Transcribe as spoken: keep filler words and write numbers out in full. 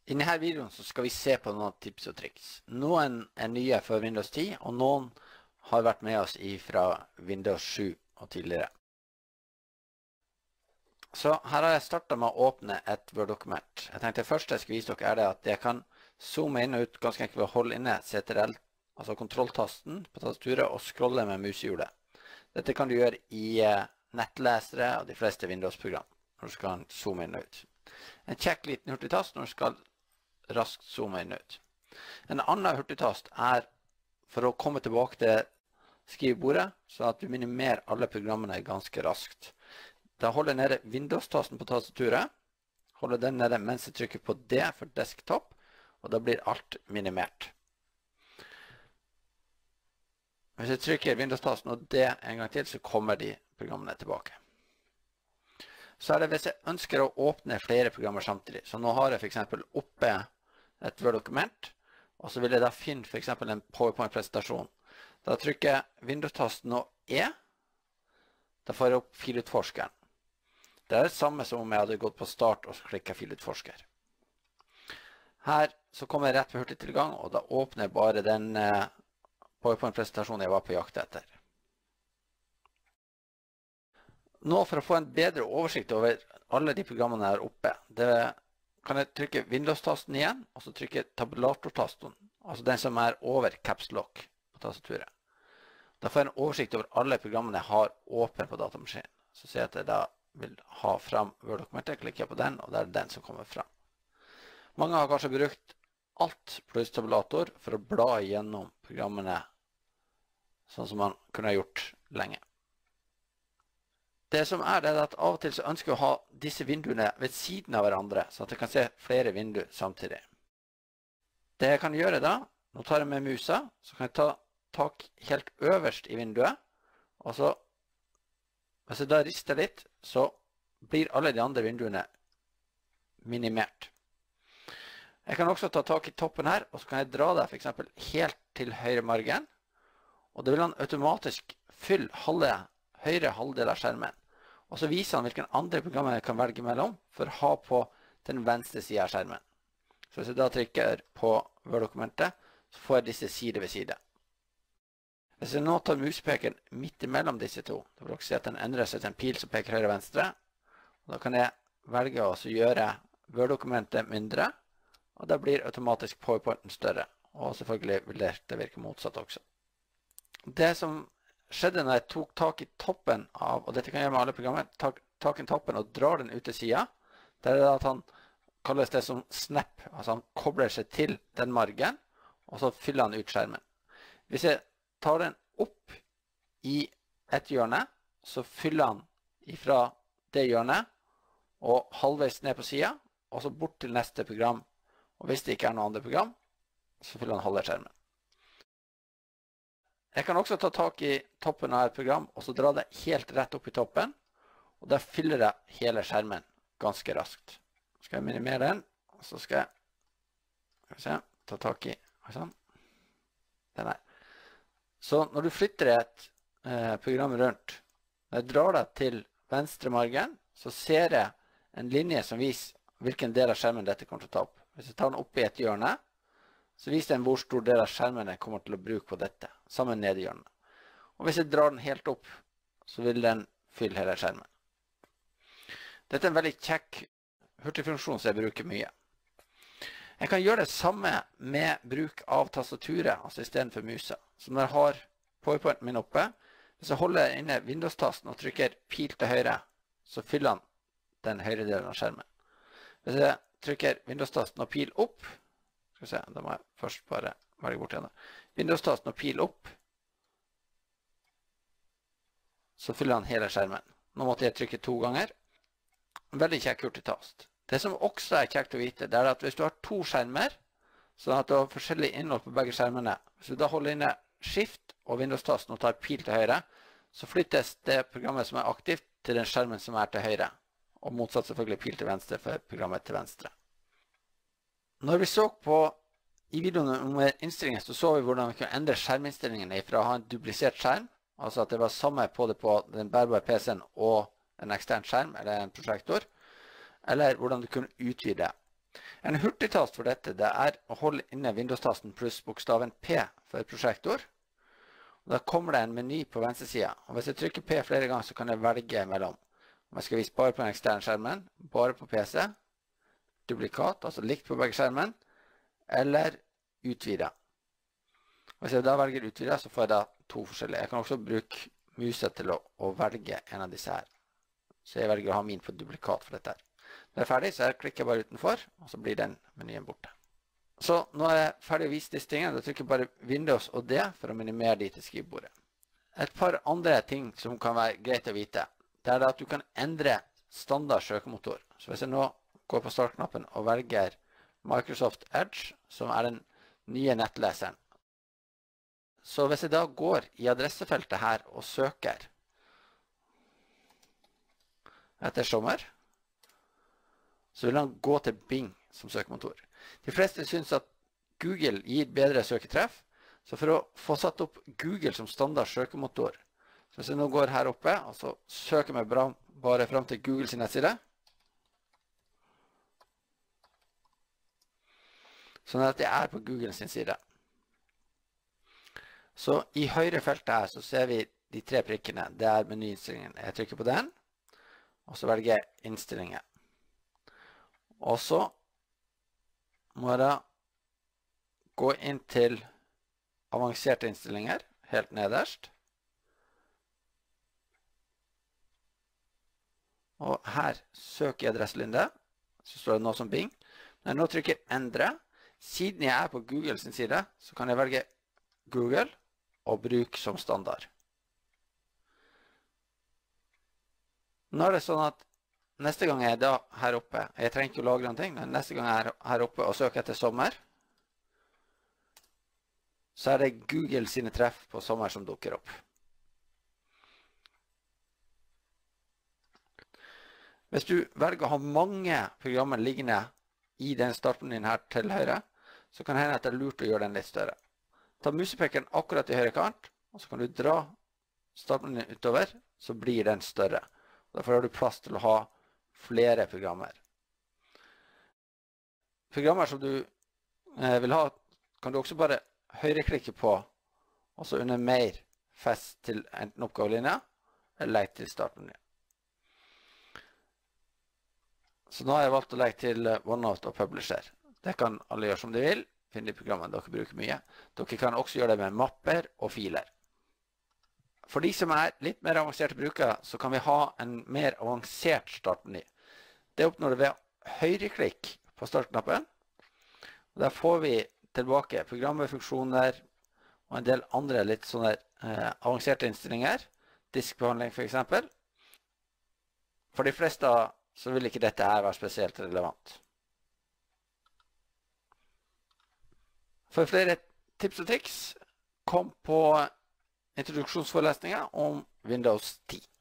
I denne videoen så skal vi se på noen tips og triks. Noen er nye for Windows ti, og noen har vært med oss fra Windows sju og tidligere. Så her har jeg startet med å åpne et Word-dokument. Jeg tenkte det første jeg skal vise dere er det at jeg kan zoome inn og ut ganske enkelt ved å holde inne C T R L, altså kontrolltasten på tastaturet, og scrolle med musehjulet. Dette kan du gjøre i nettlesere og de fleste Windows-program, når du skal zoome inn og ut. En kjekk liten hurtigtast når du skal raskt zoome inn og ut. En annen hurtigtast er for å komme tilbake til skrivebordet, så at du minimerer alle programmene ganske raskt. Da holder jeg nede Windows-tasten på tastaturet, holder den nede mens jeg trykker på D for desktop, og da blir alt minimert. Hvis jeg trykker Windows-tasten og D en gang til, så kommer de programmene tilbake. Så er det hvis jeg ønsker å åpne flere programmer samtidig. Så nå har jeg for eksempel oppe et Word-dokument, og så vil jeg da finne for eksempel en PowerPoint-presentasjon. Da trykker jeg Windows-tasten og E, da får jeg opp filutforskeren. Det er det samme som om jeg hadde gått på start og så klikket filutforsker. Her så kommer jeg rett på hurtigtilgang, og da åpner jeg bare den PowerPoint-presentasjonen jeg var på jakt etter. Nå for å få en bedre oversikt over alle de programmene her oppe, det kan jeg trykke Windows-tasten igjen, og så trykke tabulator-tasten, altså den som er over Caps Lock på tastaturet. Da får jeg en oversikt over alle programmene jeg har åpne på datamaskinen. Så ser jeg at jeg da vil ha fram Word-dokumentet, klikker jeg på den, og det er den som kommer fram. Mange har kanskje brukt alt pluss tabulator for å bla igjennom programmene sånn som man kunne ha gjort lenge. Det som er det er at av og til så ønsker jeg å ha disse vinduene ved siden av hverandre, så at jeg kan se flere vinduer samtidig. Det jeg kan gjøre da, nå tar jeg med musa, så kan jeg ta tak helt øverst i vinduet, og så, hvis jeg da rister litt, så blir alle de andre vinduene minimert. Jeg kan også ta tak i toppen her, og så kan jeg dra det for eksempel helt til høyre margen, og det vil han automatisk fylle halve, høyre halvdel av skjermen. Og så viser han hvilken andre programmer jeg kan velge mellom for å ha på den venstre siden av skjermen. Så hvis jeg da trykker på Word-dokumentet, så får jeg disse side ved side. Hvis jeg nå tar muspekeren midt imellom disse to, da vil dere se at den endrer seg til en pil som peker høyre og venstre. Og da kan jeg velge å gjøre Word-dokumentet mindre, og da blir automatisk PowerPointen større. Og selvfølgelig vil det virke motsatt også. Det som skjedde når jeg tok tak i toppen av, og dette kan jeg gjøre med alle programmer, tak, tak i toppen og drar den ut til siden, det er det at han kalles det som snap, altså han kobler seg til den margen, og så fyller han ut skjermen. Hvis jeg tar den opp i et hjørne, så fyller han ifra det hjørnet, og halvveis ned på siden, og så bort til neste program, og hvis det ikke er noe andre program, så fyller han halve skjermen. Jeg kan også ta tak i toppen av et program, og så dra det helt rett opp i toppen, og da fyller jeg hele skjermen ganske raskt. Så skal jeg minimere den, og så skal jeg, skal vi se, ta tak i sånn. Den her. Så når du flytter et eh, program rundt, når jeg drar det til venstre margen, så ser jeg en linje som viser hvilken del av skjermen dette kommer til å ta opp. Hvis jeg tar den opp i et hjørne, så viser den hvor stor del av skjermen jeg kommer til å bruke på dette, sammen ned i hjørnet. Og hvis jeg drar den helt opp, så vil den fylle hele skjermen. Dette er en veldig kjekk hurtigfunksjon som jeg bruker mye. Jeg kan gjøre det samme med bruk av tastaturet, altså i stedet for musa. Så når jeg har PowerPointen min oppe, hvis jeg holder inne Windows-tasten og trykker pil til høyre, så fyller han den høyre delen av skjermen. Hvis jeg trykker Windows-tasten og pil opp, skal vi se, da må jeg først bare velge bort igjen. Windows-tasten og pil opp, så fyller han hele skjermen. Nå måtte jeg trykke to ganger. En veldig kjekk hurtigtast. Det som også er kjekt å vite, det er at hvis du har to skjermer, sånn at du har forskjellig innhold på begge skjermene, hvis du da holder inne Shift og Windows-tasten og tar pil til høyre, så flyttes det programmet som er aktivt til den skjermen som er til høyre, og motsatt selvfølgelig pil til venstre for programmet til venstre. Når vi så på i videoen om innstillinger, så så vi hvordan vi kunne endre skjerminnstillingene fra å ha en duplisert skjerm, altså at det var samme på det på den bærbare P C-en og en ekstern skjerm eller en prosjektor, eller hvordan du kunne utvide. En hurtigtast for dette det er å holde inne Windows-tasten pluss bokstaven P for prosjektor. Og da kommer det en meny på venstre siden. Og hvis jeg trykker P flere ganger, så kan jeg velge mellom. Om jeg skal vise bare på den eksterne skjermen, bare på P C, duplikat, altså likt på begge skjermen, eller utvide. Hvis jeg da velger utvide, så får jeg da to forskjellige. Jeg kan også bruke muset til å, å velge en av disse her. Så jeg velger å ha min på duplikat for dette her. Når jeg er ferdig, så jeg klikker bare utenfor, og så blir den menyen borte. Så nå er jeg ferdig å vise disse tingene. Da trykker jeg bare Windows og D for å minimere de til skrivebordet. Et par andre ting som kan være greit å vite, det er at du kan endre standard søkemotor. Så hvis jeg nå går på startknappen og velger Microsoft Edge, som er den nye nettleseren. Så hvis jeg da går i adressefeltet her og søker etter sommer, så vil han gå til Bing som søkemotor. De fleste synes at Google gir bedre søketreff, så for å få satt opp Google som standard søkemotor, så hvis jeg nå går her oppe, og så søker jeg meg bare frem til Google sin nettside, sånn at jeg er på Google sin side. Så i høyre feltet her så ser vi de tre prikkene. Det er menyinstillingen. Jeg trykker på den, og så velger jeg innstillinger. Og så må jeg da gå inn til avanserte innstillinger, helt nederst. Og her søker jeg adresselinde, så står det nå som Bing. Når jeg nå trykker endre, siden jeg er på Google sin side, så kan jeg velge Google og bruke som standard. Nå er det sånn at neste gang jeg er da her oppe, jeg trenger ikke å lagre noen ting, men neste gang jeg er her oppe og søker etter sommer, så er det Google sine treff på sommer som dukker opp. Hvis du velger å ha mange programmer liggende i den startmenyen her til høyre, så kan det hende at det er lurt å gjøre den litt større. Ta musepekeren akkurat i høyre kant, og så kan du dra startmenyen utover, så blir den større. Derfor har du plass til å ha flere programmer. Programmer som du eh, vil ha, kan du også bare høyreklikke på, og så under mer fest til enten oppgavelinja, eller legge til startmenyen. Så nå har jeg valgt å legge til OneNote og Publisher. Det kan alle gjøre som de vil. Finn de programmene dere bruker mye. Dere kan også gjøre det med mapper og filer. For de som er litt mer avanserte brukere, så kan vi ha en mer avansert startmeny. Det oppnår du ved høyreklikk på startknappen. Der får vi tilbake programmerfunksjoner og en del andre litt sånne eh, avanserte innstillinger. Diskbehandling for eksempel. For de fleste så vil ikke dette her være spesielt relevant. For flere tips og triks, kom på introduksjonsforelesninger om Windows ti.